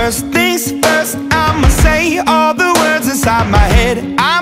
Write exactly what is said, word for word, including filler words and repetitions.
First things first, I'ma say all the words inside my head. I'm